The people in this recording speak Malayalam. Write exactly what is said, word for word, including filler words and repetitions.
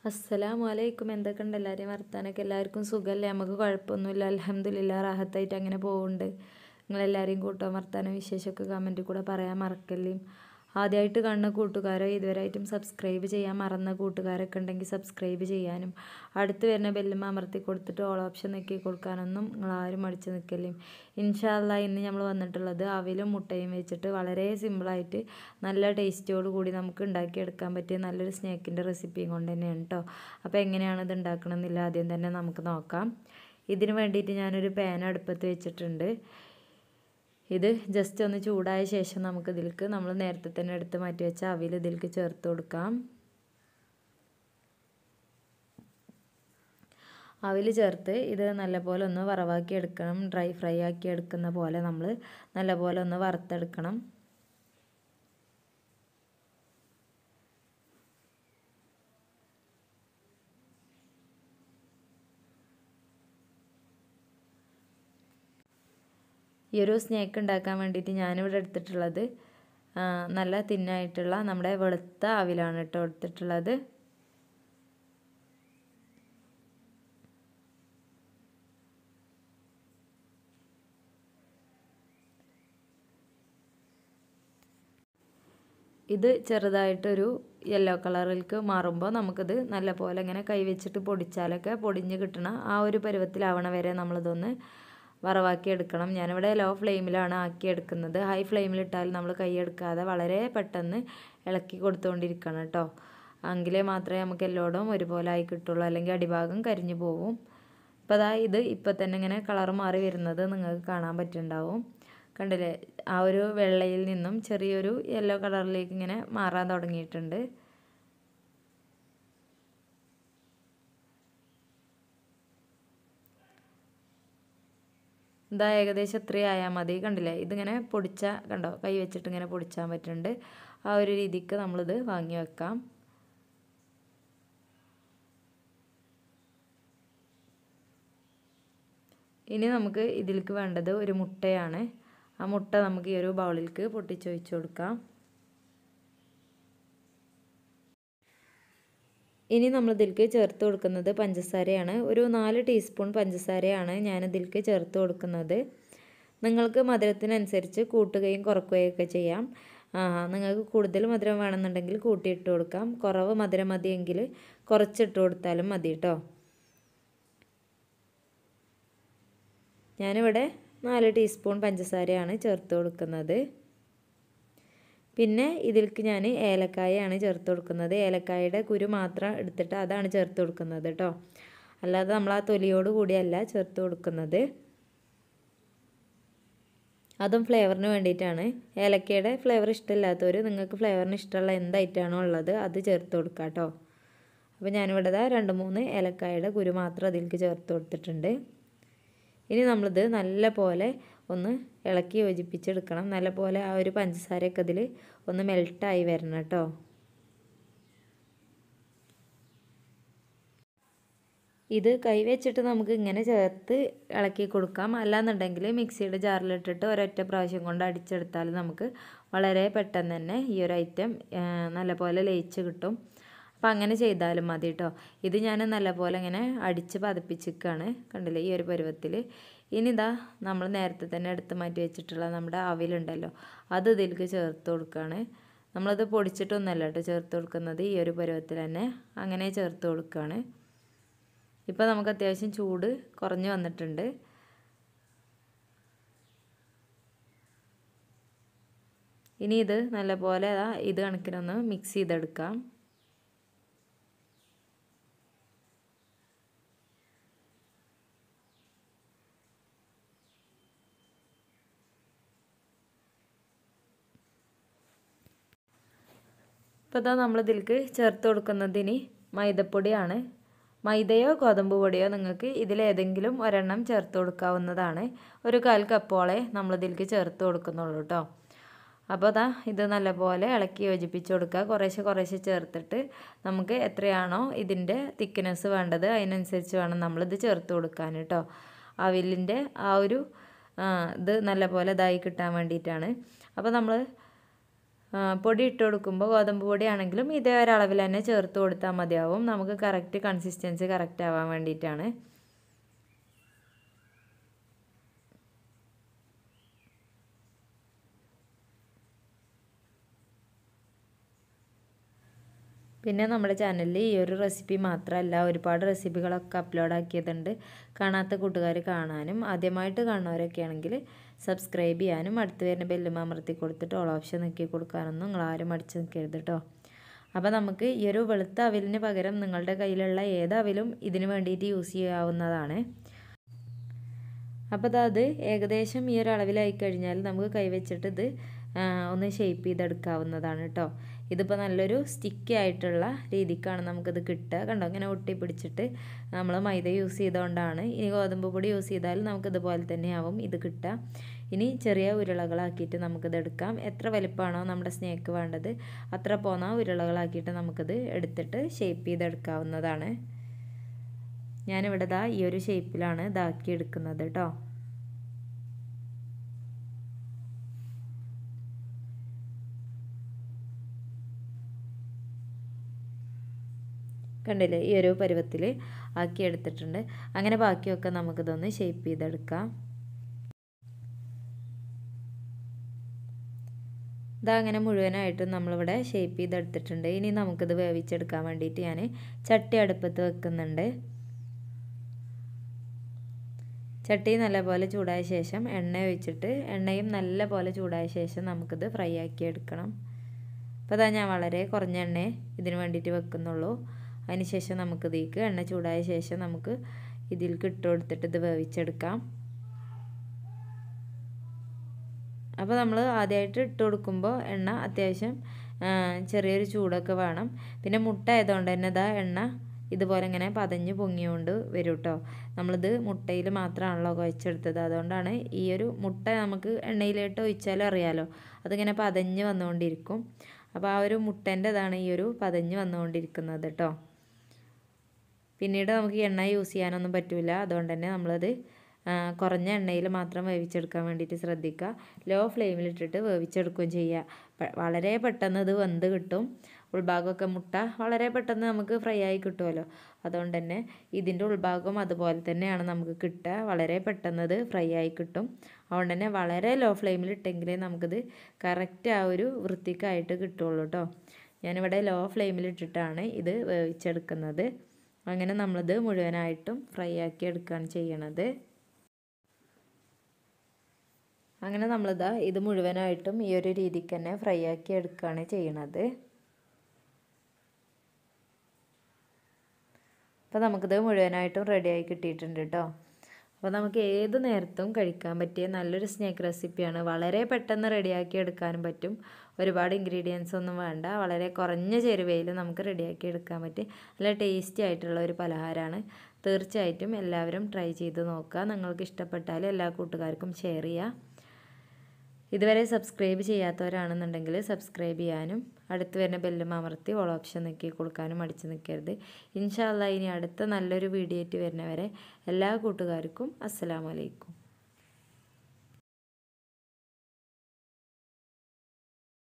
അസ്സലാമു അലൈക്കും. എന്തൊക്കെയുണ്ട് എല്ലാവരെയും വർത്താനൊക്കെ? എല്ലാവർക്കും സുഖമല്ലേ? നമുക്ക് കുഴപ്പമൊന്നുമില്ല, അൽഹംദുലില്ലാ, റാഹത്തായിട്ട് അങ്ങനെ പോകുന്നുണ്ട്. നിങ്ങളെല്ലാവരെയും കൂട്ടോ വർത്താനം വിശേഷമൊക്കെ കമൻറ്റിൽ കൂടെ പറയാൻ മറക്കല്ലേ. ആദ്യമായിട്ട് കാണുന്ന കൂട്ടുകാരോ ഇതുവരെയായിട്ടും സബ്സ്ക്രൈബ് ചെയ്യാൻ മറന്ന കൂട്ടുകാരൊക്കെ ഉണ്ടെങ്കിൽ സബ്സ്ക്രൈബ് ചെയ്യാനും അടുത്ത് വരുന്ന ബെല്ലുമ്മ അമർത്തി കൊടുത്തിട്ട് ഓൾ ഓപ്ഷൻ നോക്കി കൊടുക്കാനൊന്നും നിങ്ങളാരും മടിച്ച് നിൽക്കല്ലേ. ഇൻഷാ അല്ലാ, ഇന്ന് നമ്മൾ വന്നിട്ടുള്ളത് അവിലും മുട്ടയും വെച്ചിട്ട് വളരെ സിമ്പിളായിട്ട് നല്ല ടേസ്റ്റോട് കൂടി നമുക്ക് ഉണ്ടാക്കിയെടുക്കാൻ പറ്റിയ നല്ലൊരു സ്നാക്കിൻ്റെ റെസിപ്പിയും കൊണ്ട് തന്നെയാണ് കേട്ടോ. അപ്പോൾ എങ്ങനെയാണ് ഇത് ഉണ്ടാക്കണമെന്നില്ല ആദ്യം തന്നെ നമുക്ക് നോക്കാം. ഇതിന് വേണ്ടിയിട്ട് ഞാനൊരു പാൻ അടുപ്പത്ത് വെച്ചിട്ടുണ്ട്. ഇത് ജസ്റ്റ് ഒന്ന് ചൂടായ ശേഷം നമുക്ക് ഇതിലേക്ക് നമ്മൾ നേരത്തെ തന്നെ എടുത്ത് മാറ്റി വെച്ച അവിൽ ഇതിലേക്ക് ചേർത്ത് കൊടുക്കാം. അവിൽ ചേർത്ത് ഇത് നല്ലപോലെ ഒന്ന് വറവാക്കി എടുക്കണം. ഡ്രൈ ഫ്രൈ ആക്കി എടുക്കുന്ന പോലെ നമ്മൾ നല്ലപോലെ ഒന്ന് വറുത്തെടുക്കണം. ഈ ഒരു സ്നാക്ക് ഉണ്ടാക്കാൻ വേണ്ടിയിട്ട് ഞാനിവിടെ എടുത്തിട്ടുള്ളത് നല്ല തിന്നായിട്ടുള്ള നമ്മുടെ വെളുത്ത അവിലാണ് കേട്ടോ എടുത്തിട്ടുള്ളത്. ഇത് ചെറുതായിട്ടൊരു യെല്ലോ കളറിലേക്ക് മാറുമ്പോൾ നമുക്കിത് നല്ലപോലെ ഇങ്ങനെ കൈ വെച്ചിട്ട് പൊടിച്ചാലൊക്കെ പൊടിഞ്ഞ് കിട്ടണ ആ ഒരു പരുവത്തിലാവണ വരെ നമ്മളിതൊന്ന് വറവാക്കി എടുക്കണം. ഞാനിവിടെ ലോ ഫ്ലെയിമിലാണ് ആക്കി എടുക്കുന്നത്. ഹൈ ഫ്ലെയിമിലിട്ടാൽ നമ്മൾ കൈ എടുക്കാതെ വളരെ പെട്ടെന്ന് ഇളക്കി കൊടുത്തുകൊണ്ടിരിക്കണം കേട്ടോ. എങ്കിലേ മാത്രമേ നമുക്ക് എല്ലായിടും ഒരുപോലെ ആയി കിട്ടുള്ളൂ, അല്ലെങ്കിൽ അടിഭാഗം കരിഞ്ഞു പോവും. ഇപ്പോൾ അതാ ഇത് ഇപ്പം തന്നെ ഇങ്ങനെ കളർ മാറി വരുന്നത് നിങ്ങൾക്ക് കാണാൻ പറ്റുന്നുണ്ടാവും. കണ്ടില്ലേ? ആ ഒരു വെള്ളയിൽ നിന്നും ചെറിയൊരു യെല്ലോ കളറിലേക്ക് ഇങ്ങനെ മാറാൻ തുടങ്ങിയിട്ടുണ്ട്. ഇതാ ഏകദേശം ഇത്രയും ആയാൽ മതി. കണ്ടില്ലേ? ഇതിങ്ങനെ പൊടിച്ചാൽ കണ്ടോ, കൈ വെച്ചിട്ട് ഇങ്ങനെ പൊടിച്ചാൻ പറ്റുന്നുണ്ട്. ആ ഒരു രീതിക്ക് നമ്മളിത് വാങ്ങി വെക്കാം. ഇനി നമുക്ക് ഇതിലേക്ക് വേണ്ടത് ഒരു മുട്ടയാണ്. ആ മുട്ട നമുക്ക് ഈ ഒരു ബൗളിലേക്ക് പൊട്ടിച്ചൊഴിച്ച് കൊടുക്കാം. ഇനി നമ്മൾ ഇതിലേക്ക് ചേർത്ത് കൊടുക്കുന്നത് പഞ്ചസാരയാണ്. ഒരു നാല് ടീസ്പൂൺ പഞ്ചസാരയാണ് ഞാൻ ഇതിലേക്ക് ചേർത്ത് കൊടുക്കുന്നത്. നിങ്ങൾക്ക് മധുരത്തിനനുസരിച്ച് കൂട്ടുകയും കുറക്കുകയും ഒക്കെ ചെയ്യാം. നിങ്ങൾക്ക് കൂടുതൽ മധുരം വേണമെന്നുണ്ടെങ്കിൽ കൂട്ടിയിട്ട് കൊടുക്കാം. കുറവ് മധുരം മതിയെങ്കിൽ കുറച്ചിട്ട് കൊടുത്താലും മതി കേട്ടോ. ഞാനിവിടെ നാല് ടീസ്പൂൺ പഞ്ചസാരയാണ് ചേർത്ത് കൊടുക്കുന്നത്. പിന്നെ ഇതിലേക്ക് ഞാൻ ഏലക്കായയാണ് ചേർത്ത് കൊടുക്കുന്നത്. ഏലക്കായയുടെ കുരു മാത്രം എടുത്തിട്ട് അതാണ് ചേർത്ത് കൊടുക്കുന്നത് കേട്ടോ. അല്ലാതെ നമ്മൾ ആ തൊലിയോട് കൂടിയല്ല ചേർത്ത് കൊടുക്കുന്നത്. അതും ഫ്ലേവറിന് വേണ്ടിയിട്ടാണ്. ഏലക്കയുടെ ഫ്ലേവർ ഇഷ്ടമില്ലാത്തവർ നിങ്ങൾക്ക് ഫ്ലേവറിന് ഇഷ്ടമുള്ള എന്തായിട്ടാണോ ഉള്ളത് അത് ചേർത്ത് കൊടുക്കുക കേട്ടോ. അപ്പോൾ ഞാനിവിടെ രണ്ട് മൂന്ന് ഏലക്കായയുടെ കുരു മാത്രം അതിലേക്ക് ചേർത്ത് കൊടുത്തിട്ടുണ്ട്. ഇനി നമ്മളിത് നല്ല പോലെ ഒന്ന് ഇളക്കി യോജിപ്പിച്ചെടുക്കണം. നല്ല പോലെ ആ ഒരു പഞ്ചസാരയൊക്കെ ഇതിൽ ഒന്ന് മെൽട്ടായി വരണം കേട്ടോ. ഇത് കൈ വെച്ചിട്ട് നമുക്ക് ഇങ്ങനെ ചേർത്ത് ഇളക്കി കൊടുക്കാം. അല്ലാന്നുണ്ടെങ്കിൽ മിക്സിയുടെ ജാറിലിട്ടിട്ട് ഒരൊറ്റ പ്രാവശ്യം കൊണ്ട് അടിച്ചെടുത്താൽ നമുക്ക് വളരെ പെട്ടെന്ന് തന്നെ ഈ ഒരു ഐറ്റം നല്ലപോലെ ലയിച്ച് കിട്ടും. അപ്പോൾ അങ്ങനെ ചെയ്താലും മതി കേട്ടോ. ഇത് ഞാൻ നല്ലപോലെ ഇങ്ങനെ അടിച്ച് പതപ്പിച്ചിരിക്കുകയാണ്. കണ്ടില്ലേ? ഈ ഒരു പരുവത്തിൽ. ഇനി ഇതാ നമ്മൾ നേരത്തെ തന്നെ എടുത്ത് മാറ്റി വെച്ചിട്ടുള്ള നമ്മുടെ അവിലുണ്ടല്ലോ, അത് ഇതിലേക്ക് ചേർത്ത് കൊടുക്കുകയാണ്. നമ്മളത് പൊടിച്ചിട്ടൊന്നുമല്ല കേട്ടോ ചേർത്ത് കൊടുക്കുന്നത്, ഈ ഒരു പരുവത്തിൽ തന്നെ അങ്ങനെ ചേർത്ത് കൊടുക്കുകയാണ്. ഇപ്പോൾ നമുക്ക് അത്യാവശ്യം ചൂട് കുറഞ്ഞു വന്നിട്ടുണ്ട്. ഇനി ഇത് നല്ലപോലെ ഇത് കണക്കിനൊന്ന് മിക്സ് ചെയ്തെടുക്കാം. ഇപ്പോൾ ഇതാ നമ്മൾ ഇതിലേക്ക് ചേർത്ത് കൊടുക്കുന്നതിന് മൈദപ്പൊടിയാണ്. മൈദയോ ഗോതമ്പ് പൊടിയോ നിങ്ങൾക്ക് ഇതിലേതെങ്കിലും ഒരെണ്ണം ചേർത്ത് കൊടുക്കാവുന്നതാണ്. ഒരു കാൽ കപ്പോളെ നമ്മളിതിലേക്ക് ചേർത്ത് കൊടുക്കുന്നുള്ളൂ കേട്ടോ. അപ്പോൾ അതാ ഇത് നല്ലപോലെ ഇളക്കി യോജിപ്പിച്ച് കൊടുക്കുക. കുറേശ്ശെ കുറേശ്ശെ ചേർത്തിട്ട് നമുക്ക് എത്രയാണോ ഇതിൻ്റെ തിക്നെസ് വേണ്ടത് അതിനനുസരിച്ച് വേണം നമ്മളിത് ചേർത്ത് കൊടുക്കാൻ കേട്ടോ. അവിലിൻ്റെ ആ ഒരു ഇത് നല്ലപോലെ ഇതായി കിട്ടാൻ വേണ്ടിയിട്ടാണ്. അപ്പോൾ നമ്മൾ പൊടി ഇട്ട് കൊടുക്കുമ്പോൾ ഗോതമ്പ് പൊടിയാണെങ്കിലും ഇതേ ഒരളവിൽ തന്നെ ചേർത്ത് കൊടുത്താൽ മതിയാവും. നമുക്ക് കറക്റ്റ് കൺസിസ്റ്റൻസി കറക്റ്റ് ആവാൻ വേണ്ടിയിട്ടാണ്. പിന്നെ നമ്മുടെ ചാനലിൽ ഈ ഒരു റെസിപ്പി മാത്രമല്ല ഒരുപാട് റെസിപ്പികളൊക്കെ അപ്ലോഡ് ആക്കിയതുണ്ട്. കാണാത്ത കൂട്ടുകാർ കാണാനും ആദ്യമായിട്ട് കാണുന്നവരൊക്കെ ആണെങ്കിൽ സബ്സ്ക്രൈബ് ചെയ്യാനും അടുത്ത് വരുന്ന ബെല്ലും അമർത്തി കൊടുത്തിട്ട് ഓൾ ഓപ്ഷൻ നോക്കി കൊടുക്കാനൊന്നും നിങ്ങളാരും അടിച്ച് നിൽക്കരുത് കേട്ടോ. അപ്പോൾ നമുക്ക് ഈ ഒരു വെളുത്ത അവിലിന് പകരം നിങ്ങളുടെ കയ്യിലുള്ള ഏത് അവിലും ഇതിന് വേണ്ടിയിട്ട് യൂസ് ചെയ്യാവുന്നതാണ്. അപ്പോൾ അത് ഏകദേശം ഈ ഒരു അളവിലായി കഴിഞ്ഞാൽ നമുക്ക് കൈവച്ചിട്ട് ഇത് ഒന്ന് ഷേപ്പ് ചെയ്തെടുക്കാവുന്നതാണ് കേട്ടോ. ഇതിപ്പോൾ നല്ലൊരു സ്റ്റിക്കി ആയിട്ടുള്ള രീതിക്കാണ് നമുക്കിത് കിട്ടുക. കണ്ടോ, ഇങ്ങനെ ഒട്ടി പിടിച്ചിട്ട് നമ്മൾ മൈദ യൂസ് ചെയ്തുകൊണ്ടാണ്. ഇനി ഗോതമ്പ് പൊടി യൂസ് ചെയ്താൽ നമുക്കിതുപോലെ തന്നെയാവും ഇത് കിട്ടുക. ഇനി ചെറിയ ഉരുളകളാക്കിയിട്ട് നമുക്കിത് എടുക്കാം. എത്ര വലിപ്പമാണോ നമ്മുടെ സ്നേക്ക് വേണ്ടത് അത്ര പോന്ന ഉരുളകളാക്കിയിട്ട് നമുക്കിത് എടുത്തിട്ട് ഷേപ്പ് ചെയ്തെടുക്കാവുന്നതാണ്. ഞാനിവിടെ ദാ ഈ ഒരു ഷേപ്പിലാണ് ഇതാക്കി എടുക്കുന്നത് കേട്ടോ. കണ്ടില്ലേ, ഈ ഒരു പരുവത്തിൽ ആക്കി എടുത്തിട്ടുണ്ട്. അങ്ങനെ ബാക്കിയൊക്കെ നമുക്കിതൊന്ന് ഷേപ്പ് ചെയ്തെടുക്കാം. ഇതാ അങ്ങനെ മുഴുവനായിട്ടും നമ്മളിവിടെ ഷേപ്പ് ചെയ്തെടുത്തിട്ടുണ്ട്. ഇനി നമുക്കിത് വേവിച്ചെടുക്കാൻ വേണ്ടിയിട്ട് ഞാൻ ചട്ടി അടുപ്പത്ത് വെക്കുന്നുണ്ട്. ചട്ടി നല്ലപോലെ ചൂടായ ശേഷം എണ്ണ ഒഴിച്ചിട്ട് എണ്ണയും നല്ലപോലെ ചൂടായ ശേഷം നമുക്കിത് ഫ്രൈ ആക്കി എടുക്കണം. അപ്പോൾ അതാ ഞാൻ വളരെ കുറഞ്ഞ എണ്ണ ഇതിന് വേണ്ടിയിട്ട് വെക്കുന്നുള്ളൂ. അതിനുശേഷം നമുക്കിതേക്ക് എണ്ണ ചൂടായ ശേഷം നമുക്ക് ഇതിലേക്ക് ഇട്ട് കൊടുത്തിട്ട് ഇത് വേവിച്ചെടുക്കാം. അപ്പോൾ നമ്മൾ ആദ്യമായിട്ട് ഇട്ട് കൊടുക്കുമ്പോൾ എണ്ണ അത്യാവശ്യം ചെറിയൊരു ചൂടൊക്കെ വേണം. പിന്നെ മുട്ട ആയതുകൊണ്ട് തന്നെ ഇതാ എണ്ണ ഇതുപോലെ ഇങ്ങനെ പതഞ്ഞ് പൊങ്ങിയോണ്ട് വരും കേട്ടോ. നമ്മളിത് മുട്ടയിൽ മാത്രമാണല്ലോ കുഴച്ചെടുത്തത്. അതുകൊണ്ടാണ് ഈ ഒരു മുട്ട നമുക്ക് എണ്ണയിലിട്ട് ഒഴിച്ചാലും അറിയാലോ അതിങ്ങനെ പതഞ്ഞ് വന്നുകൊണ്ടിരിക്കും. അപ്പോൾ ആ ഒരു മുട്ടേൻ്റെ ഇതാണ് ഈ ഒരു പതഞ്ഞ് വന്നുകൊണ്ടിരിക്കുന്നത് കേട്ടോ. പിന്നീട് നമുക്ക് എണ്ണ യൂസ് ചെയ്യാനൊന്നും പറ്റില്ല. അതുകൊണ്ട് തന്നെ നമ്മളത് കുറഞ്ഞ എണ്ണയിൽ മാത്രം വേവിച്ചെടുക്കാൻ വേണ്ടിയിട്ട് ശ്രദ്ധിക്കുക. ലോ ഫ്ലെയിമിലിട്ടിട്ട് വേവിച്ചെടുക്കുകയും ചെയ്യുക. വളരെ പെട്ടെന്ന് ഇത് വെന്ത് കിട്ടും. ഉൾഭാഗമൊക്കെ മുട്ട വളരെ പെട്ടെന്ന് നമുക്ക് ഫ്രൈ ആയി കിട്ടുമല്ലോ. അതുകൊണ്ട് തന്നെ ഇതിൻ്റെ ഉൾഭാഗം അതുപോലെ തന്നെയാണ് നമുക്ക് കിട്ടുക. വളരെ പെട്ടെന്ന് ഇത് ഫ്രൈ ആയി കിട്ടും. അതുകൊണ്ട് തന്നെ വളരെ ലോ ഫ്ലെയിമിലിട്ടെങ്കിലേ നമുക്കിത് കറക്റ്റ് ആ ഒരു വൃത്തിക്കായിട്ട് കിട്ടുള്ളൂ കേട്ടോ. ഞാനിവിടെ ലോ ഫ്ലെയിമിലിട്ടിട്ടാണ് ഇത് വേവിച്ചെടുക്കുന്നത്. അങ്ങനെ നമ്മളിത് മുഴുവനായിട്ടും ഫ്രൈ ആക്കി എടുക്കുകയാണ് ചെയ്യണത്. അങ്ങനെ നമ്മളിതാ ഇത് മുഴുവനായിട്ടും ഈ ഒരു രീതിക്ക് തന്നെ ഫ്രൈ ആക്കി എടുക്കുകയാണ് ചെയ്യണത്. അപ്പോൾ നമുക്കിത് മുഴുവനായിട്ടും റെഡിയായി കിട്ടിയിട്ടുണ്ട് കേട്ടോ. അപ്പോൾ നമുക്ക് ഏത് നേരത്തും കഴിക്കാൻ പറ്റിയ നല്ലൊരു സ്നാക്ക് റെസിപ്പിയാണ്. വളരെ പെട്ടെന്ന് റെഡിയാക്കി എടുക്കാനും പറ്റും. ഒരുപാട് ഇൻഗ്രീഡിയൻസ് ഒന്നും വേണ്ട. വളരെ കുറഞ്ഞ ചേരുവയിൽ നമുക്ക് റെഡിയാക്കി എടുക്കാൻ പറ്റും. നല്ല ടേസ്റ്റി ആയിട്ടുള്ള ഒരു പലഹാരമാണ്. തീർച്ചയായിട്ടും എല്ലാവരും ട്രൈ ചെയ്ത് നോക്കുക. നിങ്ങൾക്ക് ഇഷ്ടപ്പെട്ടാൽ എല്ലാ കൂട്ടുകാർക്കും ഷെയർ ചെയ്യുക. ഇതുവരെ സബ്സ്ക്രൈബ് ചെയ്യാത്തവരാണെന്നുണ്ടെങ്കിൽ സബ്സ്ക്രൈബ് ചെയ്യാനും അടുത്ത് വരുന്ന ബെല്ലും അമർത്തി ഓൾ ഓപ്ഷൻ നിൽക്കി കൊടുക്കാനും അടിച്ച് നിൽക്കരുത്. ഇൻഷാ അല്ലാഹ് ഇനി അടുത്ത നല്ലൊരു വീഡിയോ ആയിട്ട് വരുന്നവരെ എല്ലാ കൂട്ടുകാർക്കും അസ്സലാമു അലൈക്കും.